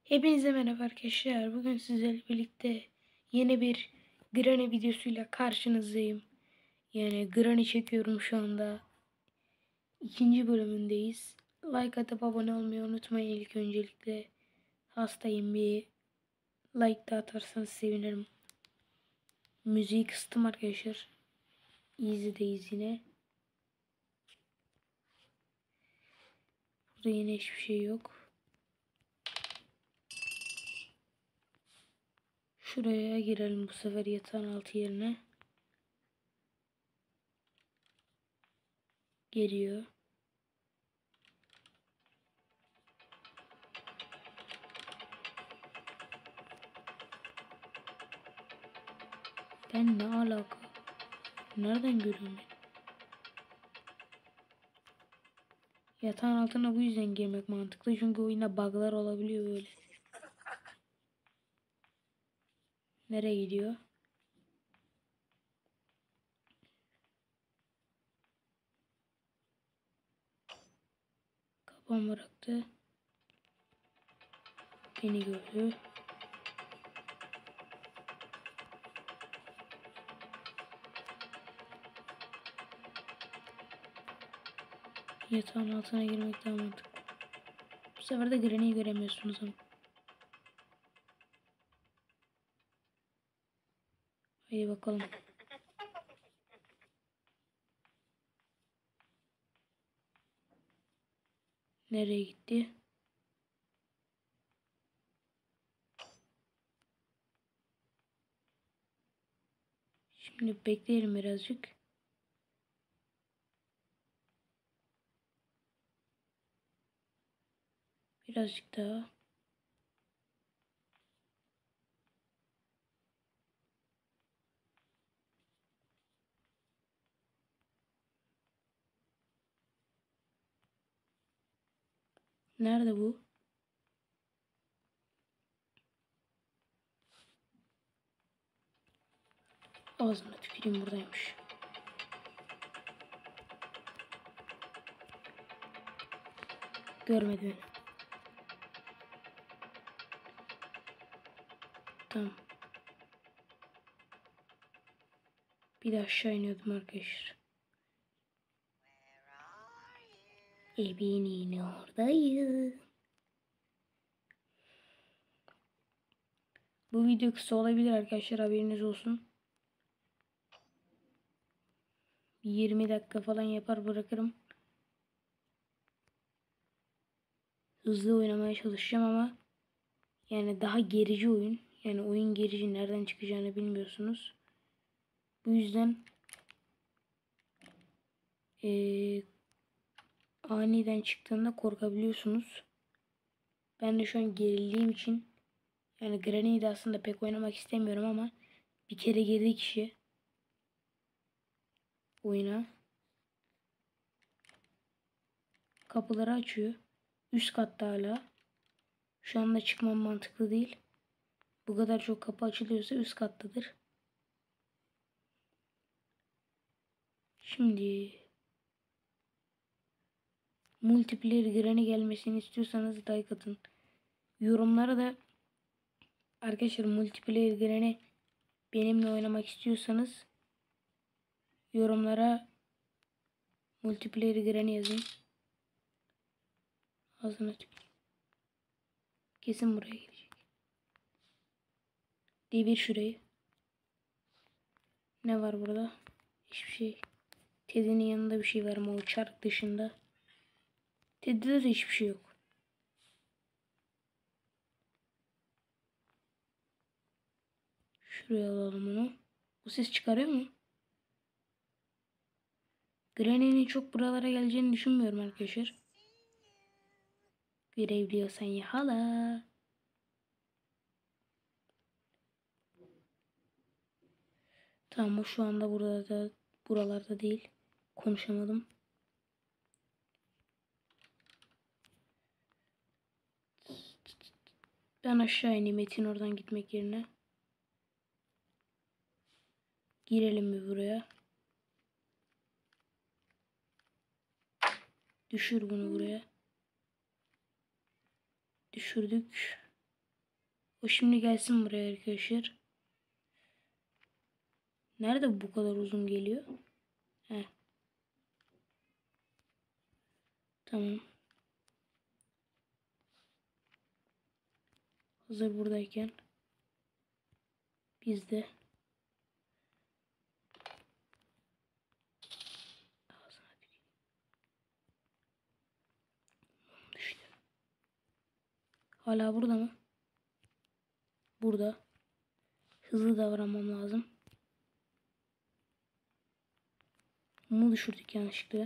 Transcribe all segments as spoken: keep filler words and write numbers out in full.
Hepinize merhaba arkadaşlar. Bugün sizlerle birlikte yeni bir Granny videosuyla karşınızdayım. Yani Granny çekiyorum şu anda. İkinci bölümündeyiz. Like atıp abone olmayı unutmayın ilk öncelikle. Hastayım, bir like da atarsanız sevinirim. Müziği kıstım arkadaşlar. Easy'deyiz yine. Burada yine hiçbir şey yok. Şuraya girelim bu sefer yatağın altı yerine. Geliyor. Ben ne alaka? Nereden görüyorum ben? Yatağın altına bu yüzden girmek mantıklı. Çünkü oyunda bug'lar olabiliyor böyle. Nereye gidiyor? Kapağım bıraktı. Beni gördü. Yatağın altına girmek daha mantıklı. Bu sefer de Granny'yi göremiyorsunuz ama. Haydi bakalım. Nereye gitti? Şimdi bekleyelim birazcık. Birazcık daha. Nerede bu? Ağzına tüküreyim, buradaymış. Görmedi beni. Tamam. Bir de aşağı iniyordum arkadaşlar. Evinin oradayım. Bu video kısa olabilir arkadaşlar, haberiniz olsun. yirmi dakika falan yapar bırakırım. Hızlı oynamaya çalışacağım ama yani daha gerici oyun. Yani oyun gerici, nereden çıkacağını bilmiyorsunuz. Bu yüzden ee, aniden çıktığında korkabiliyorsunuz. Ben de şu an gerildiğim için yani Granny'yi de aslında pek oynamak istemiyorum ama bir kere girdi kişi oyuna. Kapıları açıyor. Üst katta hala. Şu anda çıkmam mantıklı değil. Bu kadar çok kapı açılıyorsa üst kattadır. Şimdi multiplayer Granny gelmesini istiyorsanız like atın. Yorumlara da arkadaşlar multiplayer Granny benimle oynamak istiyorsanız yorumlara multiplayer Granny yazın. Ağzına tüküreyim. Kesin buraya gelecek. Devir şurayı. Ne var burada? Hiçbir şey. Teddy'nin yanında bir şey var ama o çark dışında. Teddy'de de hiçbir şey yok. Şuraya alalım onu. Bu ses çıkarıyor mu? Granny'nin çok buralara geleceğini düşünmüyorum arkadaşlar. Görebiliyorsan ya hala. Tamam, o şu anda burada da, buralarda değil. Konuşamadım. Ben aşağı ineyim Metin oradan gitmek yerine. Girelim mi buraya? Düşür bunu buraya. Düşürdük. O şimdi gelsin buraya arkadaşlar. Nerede bu kadar uzun geliyor? Heh. Tamam. Hazır buradayken biz de düştü. Hala burada mı? Burada. Hızlı davranmam lazım. Mumu düşürdük yanlışlıkla.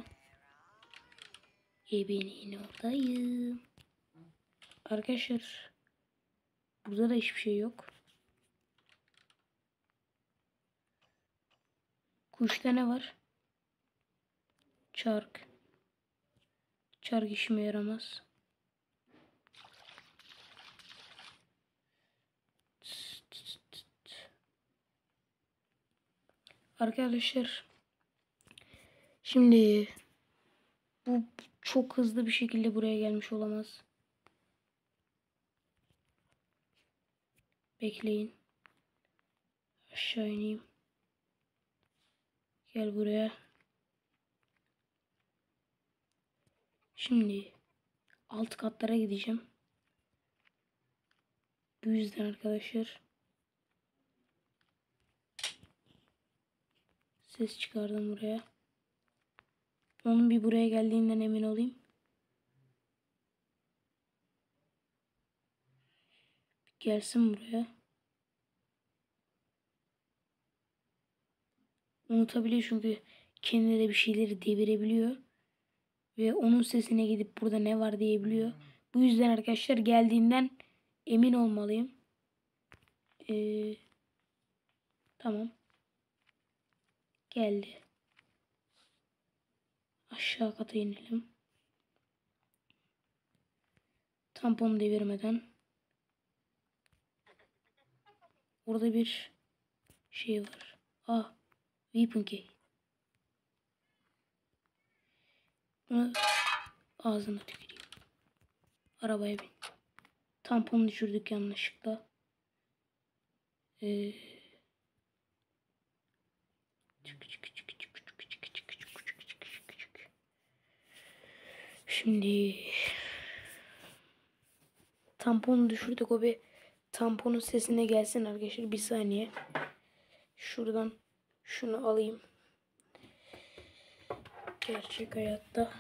E ben yine oradayım. Arkadaşlar. Burada da hiçbir şey yok. Kuşta ne var? Çark. Çark işime yaramaz. Arkadaşlar. Şimdi bu çok hızlı bir şekilde buraya gelmiş olamaz. Bekleyin. Aşağı ineyim. Gel buraya. Şimdi alt katlara gideceğim. Bu yüzden arkadaşlar ses çıkardım buraya. Onun bir buraya geldiğinden emin olayım. Gelsin buraya. Unutabiliyor çünkü kendine de bir şeyleri devirebiliyor. Ve onun sesine gidip burada ne var diyebiliyor. Bu yüzden arkadaşlar geldiğinden emin olmalıyım. Ee, tamam. Geldi. Aşağı kata inelim. Tamponu devirmeden. Orada bir şey var. Ah. Weapon key. Bunu ağzına tüküreyim. Arabaya bin. Tamponu düşürdük yanlışlıkla. Ee, Şimdi tamponu düşürdük. O bir tamponun sesine gelsin arkadaşlar. Bir saniye. Şuradan şunu alayım. Gerçek hayatta.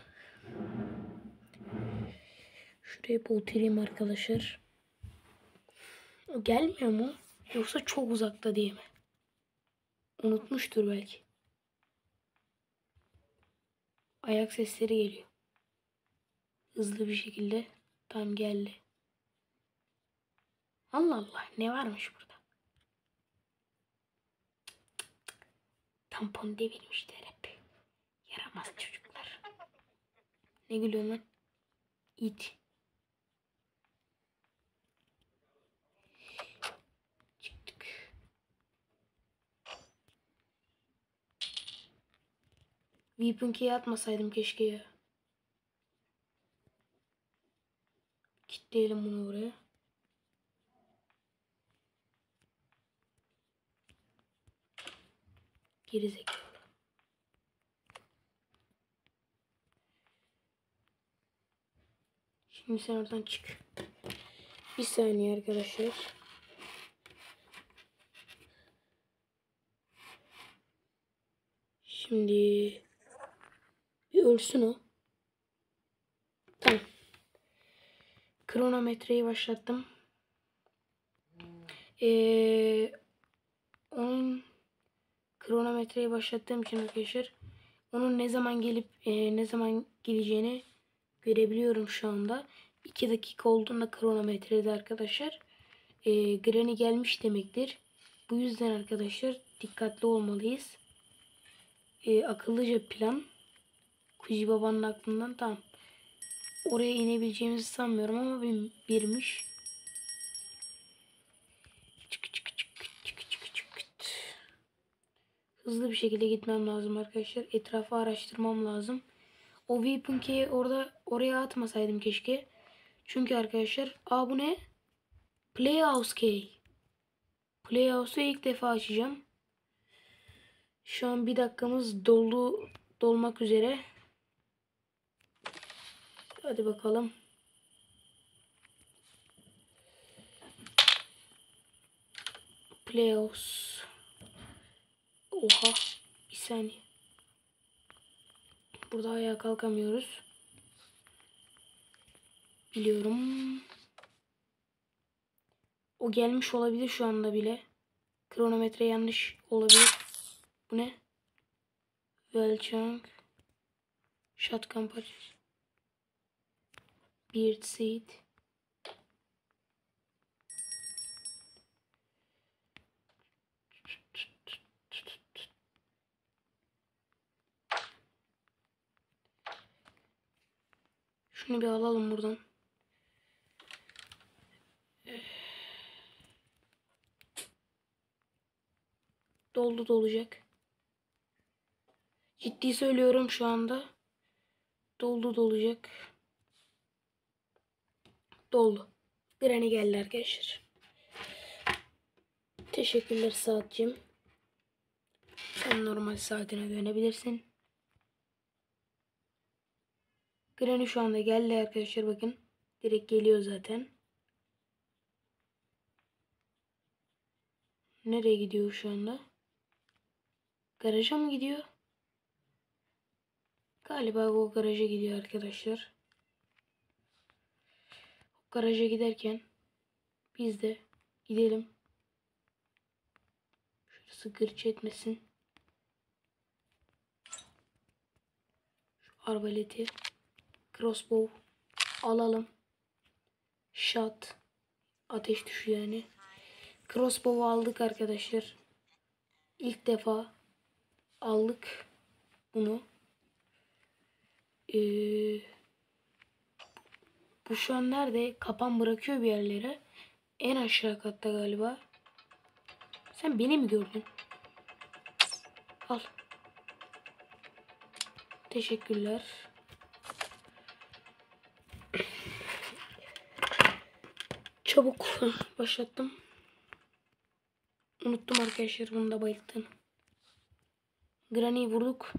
Şuraya oturayım arkadaşlar. O gelmiyor mu? Yoksa çok uzakta diye mi? Unutmuştur belki. Ayak sesleri geliyor. Hızlı bir şekilde. Tam geldi. Allah Allah, ne varmış burada? Tampon devirmişler hep. Yaramaz çocuklar. Ne gülüyorsun lan? İt. Çıktık. Weapon key'e atmasaydım keşke ya. Kilitleyelim bunu buraya. Gerizekalı. Şimdi sen oradan çık. Bir saniye arkadaşlar. Şimdi bir ölsün o. Tamam. Kronometreyi başlattım. Ee, onun kronometreyi başlattığım için arkadaşlar onun ne zaman gelip e, ne zaman gideceğini görebiliyorum şu anda. iki dakika olduğunda kronometrede arkadaşlar e, Granny gelmiş demektir. Bu yüzden arkadaşlar dikkatli olmalıyız. E, akıllıca plan. Kuzi babanın aklından tam. Oraya inebileceğimizi sanmıyorum ama bir, birmiş. Çık çık çık çık çık çık. Hızlı bir şekilde gitmem lazım arkadaşlar. Etrafı araştırmam lazım. O Weapon key'i orada oraya atmasaydım keşke. Çünkü arkadaşlar, aa bu ne? Playhouse Key. Playhouse'u ilk defa açacağım. Şu an bir dakikamız dolu dolmak üzere. Hadi bakalım. Playhouse. Oha. Bir saniye. Burada ayağa kalkamıyoruz. Biliyorum. O gelmiş olabilir şu anda bile. Kronometre yanlış olabilir. Bu ne? Welchung. Shotgun parçası. Beard seed. Şunu bir alalım buradan. Doldu dolacak. Ciddi söylüyorum şu anda. Doldu dolacak. Doldu. Granny geldi arkadaşlar. Teşekkürler saatçim. Sen normal saatine dönebilirsin. Granny şu anda geldi arkadaşlar, bakın. Direkt geliyor zaten. Nereye gidiyor şu anda? Garaja mı gidiyor? Galiba o garaja gidiyor arkadaşlar. O garaja giderken biz de gidelim. Şurası gırç etmesin. Şu arbaleti, crossbow alalım. Shot. Ateş tuşu yani. Crossbow'u aldık arkadaşlar. İlk defa aldık bunu. Ee, bu şu an nerede? Kapan bırakıyor bir yerlere. En aşağı katta galiba. Sen beni mi gördün? Al. Teşekkürler. Çabuk başlattım. Unuttum arkadaşlar, bunu da bayılttım. Granny'yi vurduk.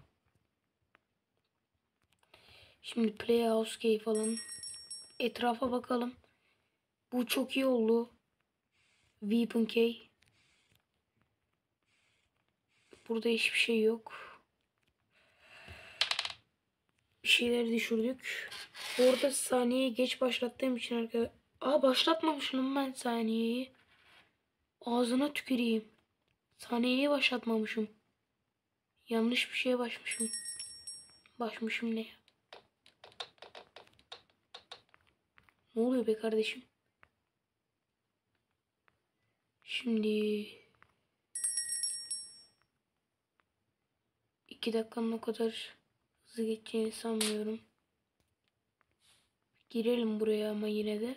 Şimdi Playhouse Key falan. Etrafa bakalım. Bu çok iyi oldu. Weapon Key. Burada hiçbir şey yok. Bir şeyleri düşürdük. Orada saniyeyi geç başlattığım için arkadaşlar. Aa, başlatmamışım ben saniyeyi. Ağzına tüküreyim. Saniyeyi başlatmamışım. Yanlış bir şeye başmışım. Başmışım ne ya? Ne oluyor be kardeşim? Şimdi iki dakikanın o kadar hızlı geçeceğini sanmıyorum. Girelim buraya ama yine de.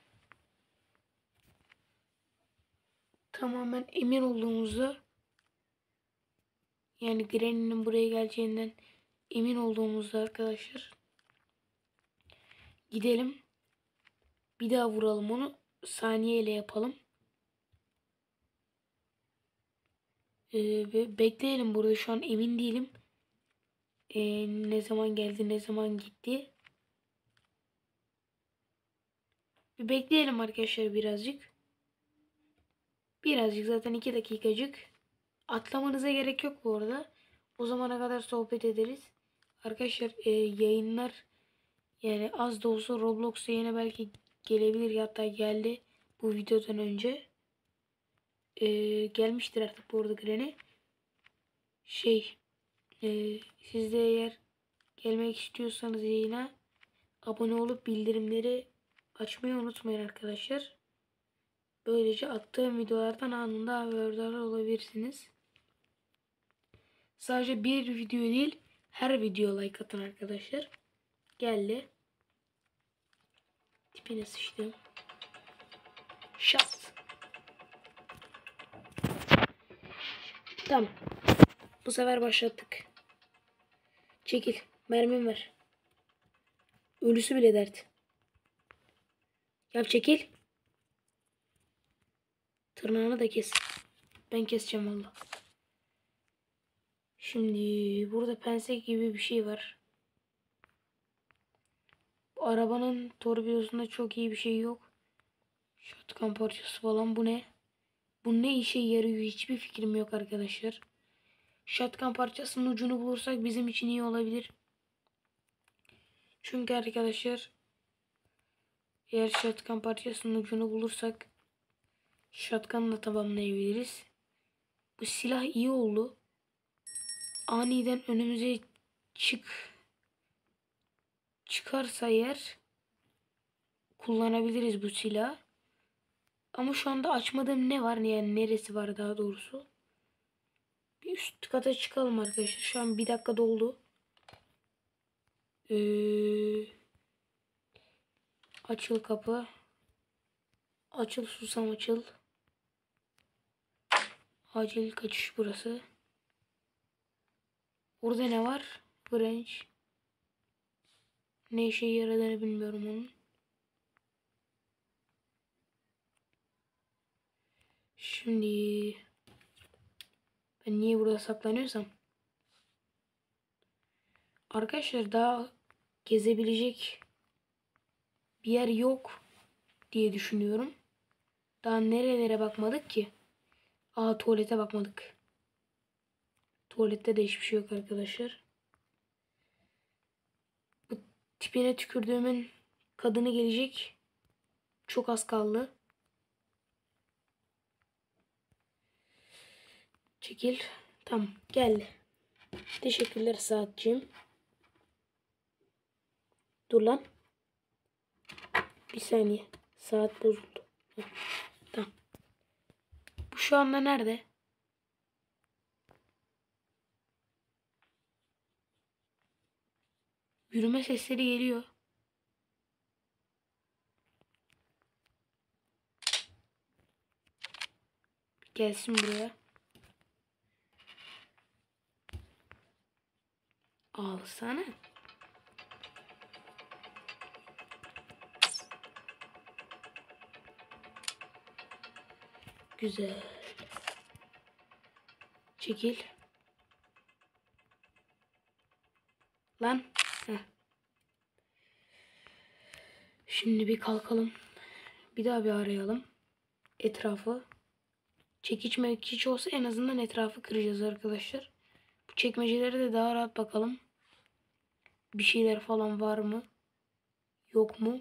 Tamamen emin olduğumuzda, yani Granny'nin buraya geleceğinden emin olduğumuzda arkadaşlar gidelim. Bir daha vuralım onu. Saniyeyle yapalım. Ee, ve bekleyelim burada, şu an emin değilim. Ee, ne zaman geldi, ne zaman gitti. Bir bekleyelim arkadaşlar birazcık. Birazcık, zaten iki dakikacık. Atlamanıza gerek yok bu arada. O zamana kadar sohbet ederiz. Arkadaşlar e, yayınlar yani az da olsa Roblox'a yine belki gelebilir, hatta geldi bu videodan önce. E, gelmiştir artık bu arada Granny. Şey e, siz de eğer gelmek istiyorsanız yayına abone olup bildirimleri açmayı unutmayın arkadaşlar. Böylece attığım videolardan anında haberdar olabilirsiniz. Sadece bir video değil, her video like atın arkadaşlar. Geldi. Tipine sıçtım. Şat. Tamam. Bu sefer başlattık. Çekil. Mermim var. Ölüsü bile dert. Yap çekil. Tırnağını da kes. Ben keseceğim valla. Şimdi burada pense gibi bir şey var. Bu arabanın torpidosunda çok iyi bir şey yok. Shotgun parçası falan, bu ne? Bu ne işe yarıyor hiçbir fikrim yok arkadaşlar. Shotgun parçasının ucunu bulursak bizim için iyi olabilir. Çünkü arkadaşlar eğer shotgun parçasının ucunu bulursak shotgun'la tamamlayabiliriz. Bu silah iyi oldu. Aniden önümüze çık çıkarsa eğer kullanabiliriz bu silah. Ama şu anda açmadığım ne var, yani neresi var daha doğrusu. Bir üst kata çıkalım arkadaşlar. Şu an bir dakika doldu. Ee, açıl kapı. Açıl susam açıl. Acil kaçış burası. Orada ne var? Branch. Ne işe yaradığını bilmiyorum onun. Şimdi ben niye burada saklanıyorsam. Arkadaşlar daha gezebilecek bir yer yok diye düşünüyorum. Daha nerelere bakmadık ki? Aa, tuvalete bakmadık. Tuvalette de hiçbir şey yok arkadaşlar. Bu tipine tükürdüğümün kadını gelecek. Çok az kaldı. Çekil. Tamam, geldi. Teşekkürler saatçiğim. Dur lan. Bir saniye. Saat bozuldu. Heh, tamam. Bu şu anda nerede? Yürüme sesleri geliyor. Gelsin buraya. Alsana. Güzel. Çekil. Lan. Heh. Şimdi bir kalkalım. Bir daha bir arayalım. Etrafı. Çekiç mekiç olsa en azından etrafı kıracağız arkadaşlar. Bu çekmecelere de daha rahat bakalım. Bir şeyler falan var mı? Yok mu?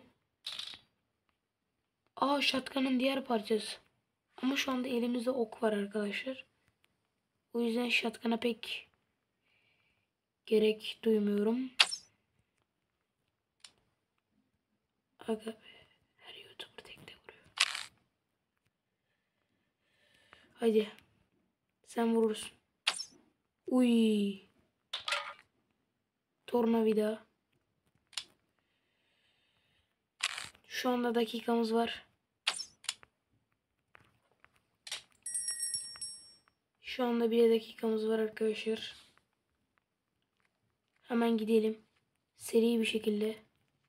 Aa, shotgun'ın diğer parçası. Ama şu anda elimizde ok var arkadaşlar. O yüzden shotgun'a pek gerek duymuyorum. Aga be. Her YouTuber tekte vuruyor. Haydi. Sen vurursun. Uy. Tornavida. Şu anda dakikamız var. Şu anda bir dakikamız var arkadaşlar. Hemen gidelim. Seri bir şekilde.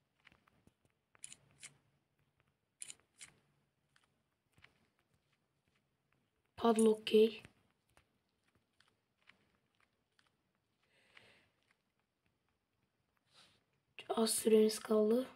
Padlock key. Az süremiz kaldı.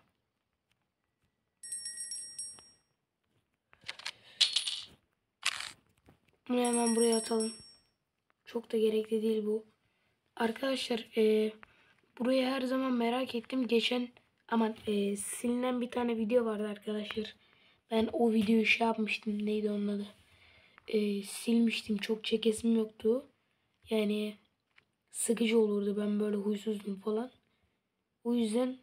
Bunu hemen buraya atalım. Çok da gerekli değil bu. Arkadaşlar e, burayı her zaman merak ettim. Geçen aman e, silinen bir tane video vardı arkadaşlar. Ben o videoyu şey yapmıştım. Neydi onun adı? E, silmiştim. Çok çekesim yoktu. Yani sıkıcı olurdu. Ben böyle huysuzdum falan. O yüzden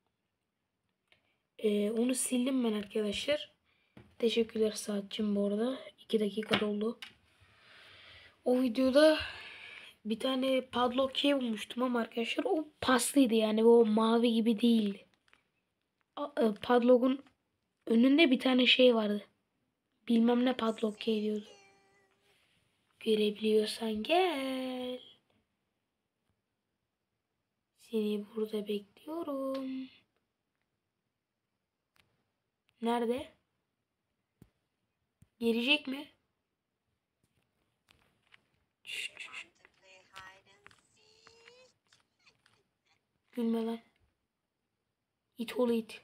e, onu sildim ben arkadaşlar. Teşekkürler saatçim bu arada. iki dakika doldu. O videoda bir tane padlock key bulmuştum ama arkadaşlar o paslıydı, yani o mavi gibi değildi. Padlock'un önünde bir tane şey vardı. Bilmem ne padlock key diyordu. Görebiliyorsan gel. Seni burada bekliyorum. Nerede? Gelecek mi? Gülme lan. İt oğlu it.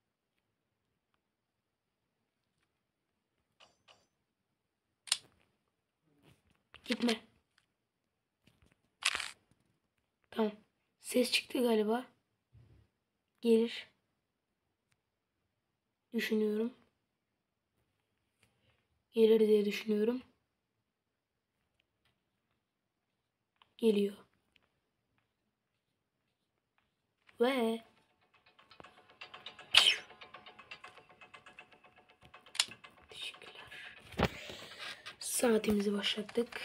Gitme. Tamam. Ses çıktı galiba. Gelir. Düşünüyorum. Gelir diye düşünüyorum. Geliyor. Ve teşekkürler. Saatimizi başlattık.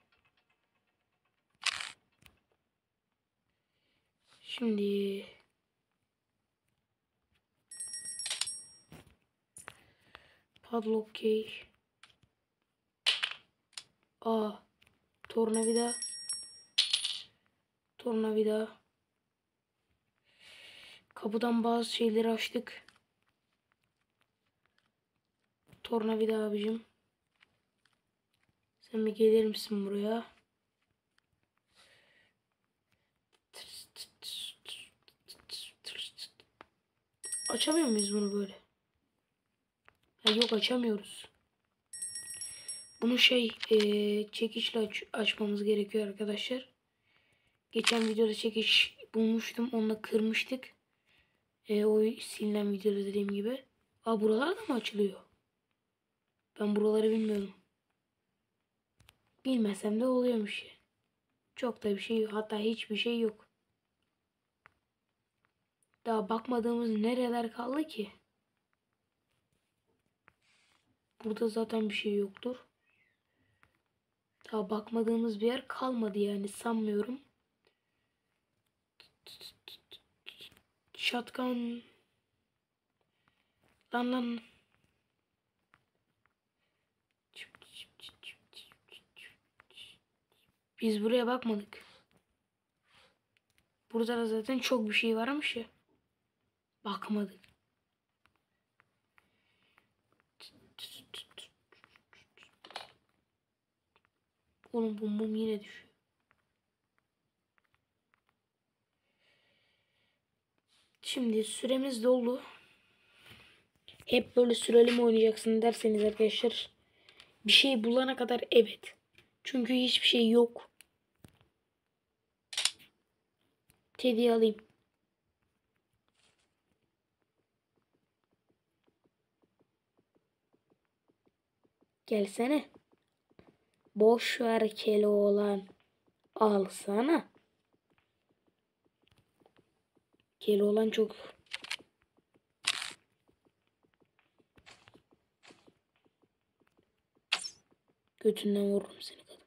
Şimdi padlock key. A. Tornavida. Tornavida. Kapıdan bazı şeyleri açtık. Tornavida abicim. Sen bir gelir misin buraya? Açamıyor muyuz bunu böyle? Ha, yok açamıyoruz. Bunu şey ee, çekiçle aç açmamız gerekiyor arkadaşlar. Geçen videoda çekiç bulmuştum. Onunla kırmıştık. E, o silinen videoda dediğim gibi. Aa, buralar da mı açılıyor? Ben buraları bilmiyorum. Bilmesem de oluyormuş. Çok da bir şey yok. Hatta hiçbir şey yok. Daha bakmadığımız nereler kaldı ki? Burada zaten bir şey yoktur. Daha bakmadığımız bir yer kalmadı yani, sanmıyorum. Shotgun. Lan lan. Biz buraya bakmadık. Burada da zaten çok bir şey varmış ya. Bakmadık. Oğlum bum bum yine düşüyor. Şimdi süremiz doldu. Hep böyle süreli mi oynayacaksın derseniz arkadaşlar, bir şey bulana kadar evet. Çünkü hiçbir şey yok. Teddy'yi alayım. Gelsene. Boş ver Keloğlan. Alsana. Keloğlan çok. Götünden vururum seni kadın.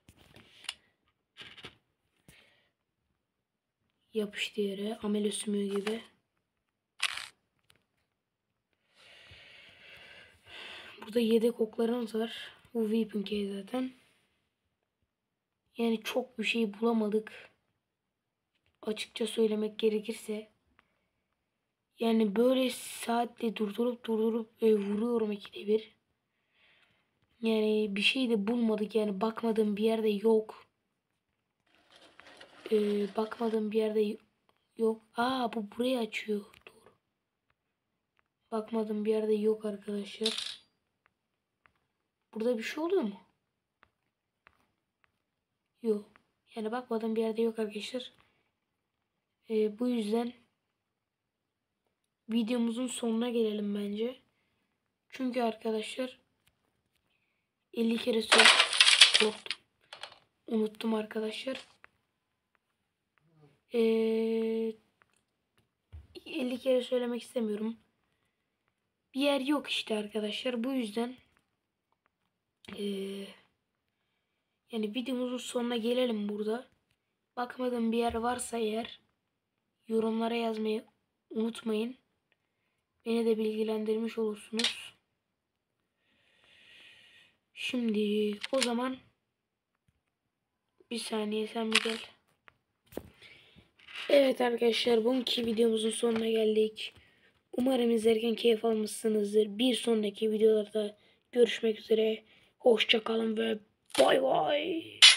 Yapıştı yere. Amele sümüğü gibi. Burada yedek oklarımız var. Bu Weapon Key zaten. Yani çok bir şey bulamadık. Açıkça söylemek gerekirse. Yani böyle saatle durdurup durdurup e, vuruyorum ikide bir. Yani bir şey de bulmadık, yani bakmadığım bir yerde yok. Ee, bakmadığım bir yerde yok. Aa, bu burayı açıyor. Doğru. Bakmadığım bir yerde yok arkadaşlar. Burada bir şey oluyor mu? Yok. Yani bakmadığım bir yerde yok arkadaşlar. Ee, bu yüzden videomuzun sonuna gelelim bence. Çünkü arkadaşlar elli kere söyle korktum. Unuttum arkadaşlar. Ee, elli kere söylemek istemiyorum. Bir yer yok işte arkadaşlar. Bu yüzden ee, yani videomuzun sonuna gelelim burada. Bakmadığım bir yer varsa eğer yorumlara yazmayı unutmayın. Beni de bilgilendirmiş olursunuz. Şimdi o zaman bir saniye, sen bir gel. Evet arkadaşlar, bugünkü videomuzun sonuna geldik. Umarım izlerken keyif almışsınızdır. Bir sonraki videolarda görüşmek üzere. Hoşça kalın ve bay bay.